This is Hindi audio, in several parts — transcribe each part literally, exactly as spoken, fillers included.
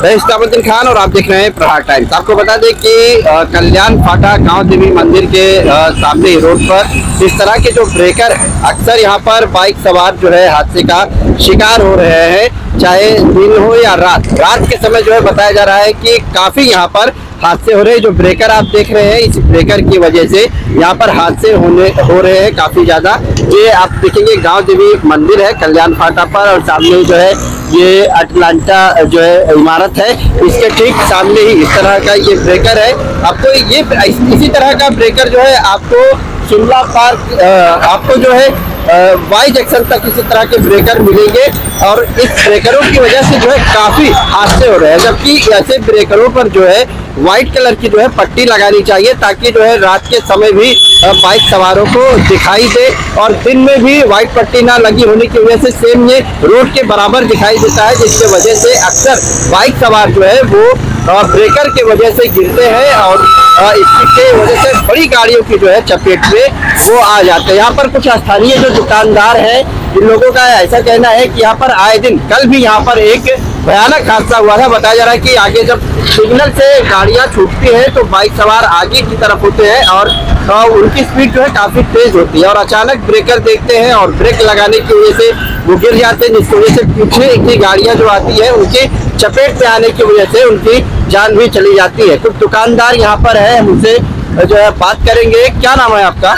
मैं इस्तामुद्दीन खान और आप देख रहे हैं प्रहार टाइम्स। आपको बता दें कि कल्याण फाटा गांव देवी मंदिर के आ, सामने रोड पर इस तरह के जो ब्रेकर अक्सर यहाँ पर बाइक सवार जो है हादसे का शिकार हो रहे हैं, चाहे दिन हो या रात। रात के समय जो है बताया जा रहा है कि काफी यहाँ पर हादसे हो रहे हैं। जो ब्रेकर आप देख रहे हैं, इस ब्रेकर की वजह से यहाँ पर हादसे होने हो रहे हैं काफी ज्यादा। ये आप देखेंगे गांव देवी मंदिर है कल्याण फाटा पर, और सामने जो है ये अटलांटा जो है इमारत है, इसके ठीक सामने ही इस तरह का ये ब्रेकर है। आपको ये इसी तरह का ब्रेकर जो है आपको शिमला पार्क आपको जो है वाई जंक्शन तक इसी तरह के ब्रेकर मिलेंगे, और इस ब्रेकरों की वजह से जो है काफी हादसे हो रहे हैं। जबकि ऐसे ब्रेकरों पर जो है व्हाइट कलर की जो है पट्टी लगानी चाहिए, ताकि जो है रात के समय भी बाइक सवारों को दिखाई दे, और दिन में भी व्हाइट पट्टी ना लगी होने की वजह से सेम ये रोड के बराबर दिखाई देता है, जिसके वजह से अक्सर बाइक सवार जो है वो ब्रेकर के वजह से गिरते हैं, और इसकी वजह से बड़ी गाड़ियों की जो है चपेट में वो आ जाते हैं। यहाँ पर कुछ स्थानीय जो दुकानदार हैं, इन लोगों का ऐसा कहना है कि यहाँ पर आए दिन, कल भी यहाँ पर एक भयानक हादसा हुआ था। बताया जा रहा है कि आगे जब सिग्नल से गाड़ियाँ छूटती हैं तो बाइक सवार आगे की तरफ होते हैं, और उनकी स्पीड जो है काफी तेज होती है, और अचानक ब्रेकर देखते हैं और ब्रेक लगाने की वजह से वो गिर जाते हैं, जिसकी वजह से पीछे की गाड़ियाँ जो आती है उनके चपेट में आने की वजह से उनकी जान भी चली जाती है। कुछ दुकानदार यहाँ पर है, हम उनसे जो है बात करेंगे। क्या नाम है आपका?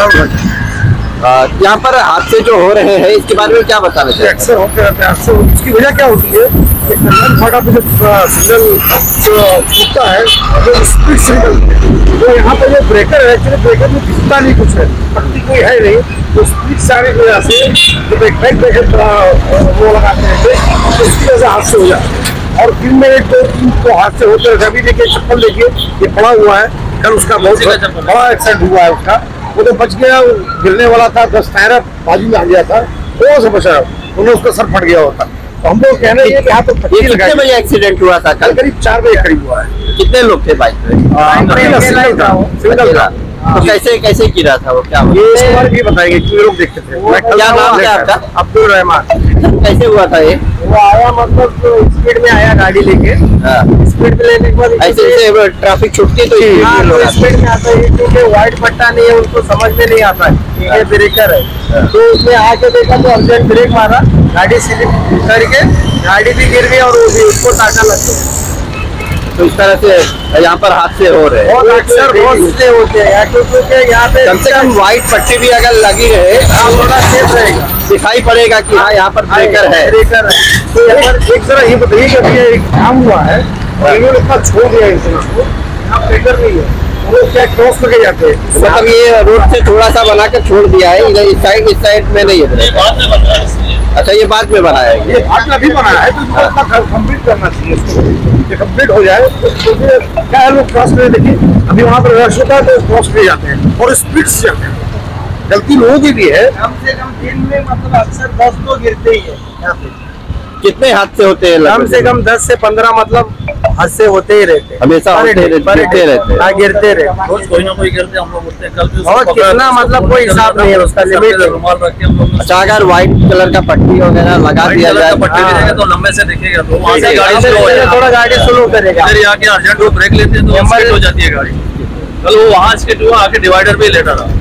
यहाँ पर हादसे जो हो रहे हैं इसके बारे में क्या बताना चाहिए? अक्सर होते रहते हैं। अक्सर उसकी वजह क्या होती है कि कल्याण फाटा पे जब सिग्नल जो टूटता है जो स्पीड सिग्नल, तो यहाँ पर जो ब्रेकर है, एक्चुअली ब्रेकर में दिखता नहीं कुछ है, पट्टी कोई है नहीं, तो स्पीड से आने की वजह से जब एक बैक ब्रेकर वो लगाते हैं तो उसकी वजह से हादसे हो जाते हैं। और दिन में एक दो तीन तो हादसे होते रहते हैं। अभी देखिए चप्पल देखिए ये पड़ा हुआ है, कल उसका बहुत बड़ा एक्सीडेंट हुआ है उसका, वो तो बच गया, गिरने वाला था, दस टायर बाजू में आ गया था, थोड़ा सा बचा, उन्हें उसका सर फट गया होता। तो हम लोग कहना है कि यहाँ तो कितने बजे एक्सीडेंट हुआ था? कल करीब चार बजे करीब हुआ है। कितने लोग थे बाइक में? सिंगल था। तो कैसे कैसे गिरा था वो? क्या ये इसके बारे में बताएंगे, कितने लोग देखते थे। क्या नाम है आपका? अब्दुल रहमान। कैसे हुआ था ये? वो आया मतलब तो स्पीड में आया गाड़ी लेके, स्पीड में लेने के बाद ऐसे ऐसे ट्रैफिक छूटती तो स्पीड में आता है, क्योंकि व्हाइट पट्टा नहीं है, उनको समझ में नहीं आता है ये ब्रेकर है। तो उसने आके देखा तो अर्जेंट ब्रेक मारा, गाड़ी स्लिप करके गाड़ी भी गिर गई और वो भी उसको टाका लग गया। तो इस तरह से यहाँ पर हादसे हो रहे हैं, और अक्सर बहुत से होते हैं, क्योंकि यहाँ पे कम से कम व्हाइट पट्टी भी अगर लगी रहे थोड़ा सेफ रहेगा, दिखाई पड़ेगा कि हाँ यहाँ पर ब्रेकर है। ब्रेकर है। तो यहाँ एक जरा ये बताइए कि अभी एक काम हुआ है और इन्होंने इतना छोड़ दिया इसको, यहाँ ब्रेकर नहीं है, वो क्या क्रॉस करके जाते हैं, मतलब ये रोड से थोड़ा सा बना कर छोड़ दिया है, इधर इस साइड इस साइड में नहीं है। अच्छा, ये बाद में बनाया है? ये आज अभी बनाया है, तो कंप्लीट करना चाहिए इसको, ये कंप्लीट हो जाए तो क्या है, लोग क्रॉस करके देखिए अभी वहाँ पर रश होता है तो क्रॉस कर जाते हैं और स्पीड से जाते हैं। गलती लोगों की भी है, कम से कम दिन में मतलब अक्सर दस लोग गिरते ही है यहाँ पे। कितने हादसे होते हैं? कम से कम दस से पंद्रह मतलब हादसे होते ही रहते हैं, हमेशा होते गिरते रहते हैं। गिरते रहते रोज कोई ना कोई गिरते हम लोग उठते हैं। कल भी और कितना मतलब कोई हिसाब नहीं है, उसका लिमिट रुमाल रख के हम लोग। अच्छा, अगर व्हाइट कलर का पट्टी वगैरह लगा दिया जाए, पट्टी रहेगा तो लंबे से दिखेगा, तो वहाँ से गाड़ी स्लो हो जाएगी, थोड़ा गाड़ी स्लो करेगा, फिर आके अर्जेंट वो ब्रेक लेते हैं तो स्पीड हो जाती है गाड़ी। कल वो वहाँ से जो आके डिवाइडर पे लेटा रहा।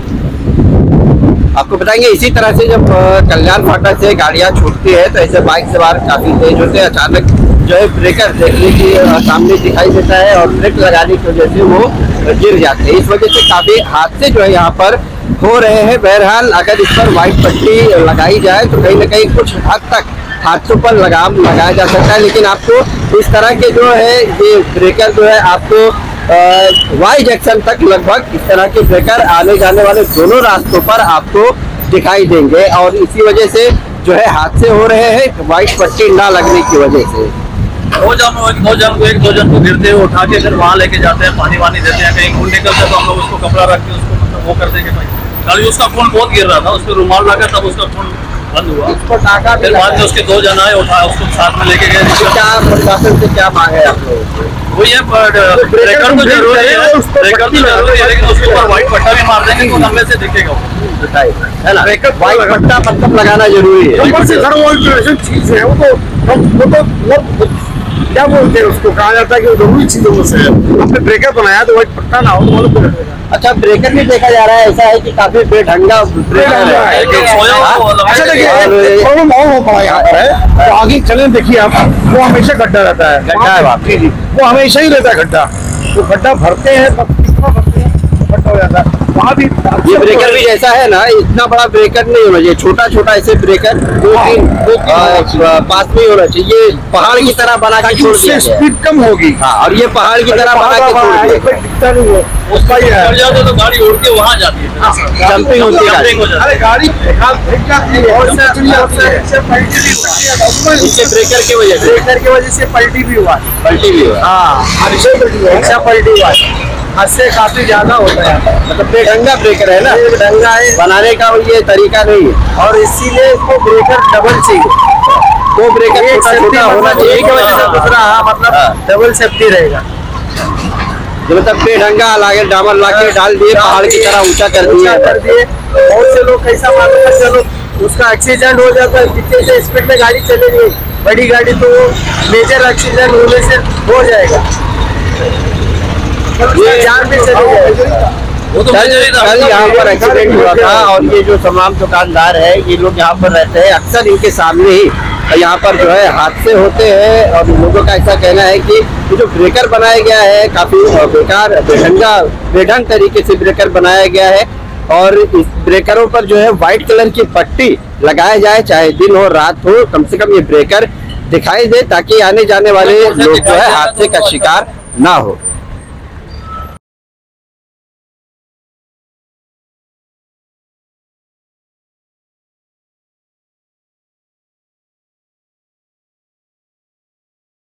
आपको बताएंगे इसी तरह से जब कल्याण फाटा से गाड़ियां छूटती है तो ऐसे बाइक सवार काफी तेज होते हैं, अचानक जो है ब्रेकर देखने की सामने दिखाई देता है और ब्रेक लगाने की वजह से वो गिर जाते हैं। इस वजह से काफी हादसे जो है यहाँ पर हो रहे हैं। बहरहाल अगर इस पर व्हाइट पट्टी लगाई जाए तो कहीं ना कहीं कुछ हद तक हादसों पर लगाम लगाया जा सकता है, लेकिन आपको इस तरह के जो है ये ब्रेकर जो है आपको वाई जंक्शन तक लगभग इस तरह के ब्रेकर आने जाने वाले दोनों रास्तों पर आपको दिखाई देंगे, और इसी वजह से जो है हादसे हो रहे हैं व्हाइट पट्टी ना लगने की वजह से। दो जन दो जन को एक दो जन को गिरते हैं, उठा के फिर वहाँ लेके जाते हैं, पानी वानी देते हैं, कहीं खून निकलते तो हम लोग उसको कपड़ा रख के उसको मतलब वो कर देंगे। भाई उसका खून बहुत गिर रहा था, उसको रुमाल लगा तब उसका खून बंद हुआ। फिर बाद में उसके दो जन आए, उठा उसको साथ में लेके गए। क्या प्रशासन से क्या मांग है आप लोगों को? वो ये ब्रेकर तो जरूरी है, ब्रेकर तो जरूरी है, लेकिन उसके ऊपर व्हाइट पट्टा भी मार देंगे तो लंबे से दिखेगा है ना। व्हाइट पट्टा मतलब लगाना जरूरी है। चीज है वो तो वो तो क्या बोलते हैं उसको, कहा जाता है कि जरूरी चीजों में से है। आपने ब्रेकर बनाया तो वही पट्टा ना हो तो मालूम पड़ेगा। अच्छा, ब्रेकर भी देखा जा रहा है ऐसा है कि काफी बेढंगा ब्रेकर है। अच्छा देखिए प्रॉब्लम और हो पड़ा यहाँ पर है, तो आगे चले देखिए आप, वो हमेशा गड्ढा रहता है। गड्ढा है जी जी, वो हमेशा ही रहता है गड्ढा। तो गड्ढा भरते हैं तब कितना भरते हैं गड्ढा हो जाता है वहाँ भी। ये ब्रेकर भी जैसा है ना, इतना बड़ा ब्रेकर नहीं होना चाहिए, छोटा छोटा ऐसे ब्रेकर दो तीन आ, पास में होना चाहिए। पहाड़ की तरह बना के छोड़ दिया गया है। स्पीड कम होगी। हाँ, और ये पहाड़ की तरह बना के छोड़ दिया कोई दिखता नहीं है उसका ही है। चढ़ जाते तो गाड़ी उड़ के वहाँ जाती है, जंपिंग होती है। जंपिंग हो जाती है। अरे गाड़ी फेंक जाती है और इसके ब्रेकर की वजह से ब्रेकर की वजह से पलटी भी हुआ। पलटी भी हुआ। हाँ, अच्छा पलटी हुआ, हद से काफी ज्यादा होता है। मतलब बेढंगा ब्रेकर है ना, ढंगा है बनाने का ये तरीका नहीं है। और इसीलिए इसको ब्रेकर डबल चाहिए। दो ब्रेकर एक छोटा सेफ्टी छोटा होना होना चाहिए चाहिए की वजह से दूसरा, हाँ मतलब डबल सेफ्टी रहेगा। जो मतलब बेढंगा लाके डामर लाके डाल दिए, पहाड़ की तरह ऊंचा कर दिया कर दिए। बहुत से लोग कैसा मालूम है, चलो उसका एक्सीडेंट हो जाता है, कितने से स्पीड में गाड़ी चलेगी बड़ी गाड़ी, तो वो मेजर एक्सीडेंट होने से हो जाएगा, जान भी चली जाएगी। वो तो कल मेजर ही था। कल यहाँ पर एक्सीडेंट हुआ था और ये जो तमाम दुकानदार है, ये लोग यहाँ पर रहते हैं, अक्सर इनके सामने ही यहाँ पर जो है हादसे होते हैं। और लोगों का ऐसा कहना है कि ये जो ब्रेकर बनाया गया है काफी बेकार, बेढंगा बेढंग तरीके से ब्रेकर बनाया गया है। और इस ब्रेकरों पर जो है व्हाइट कलर की पट्टी लगाया जाए, चाहे दिन हो रात हो, कम से कम ये ब्रेकर दिखाई दे ताकि आने जाने वाले लोग जो है हादसे का शिकार ना हो।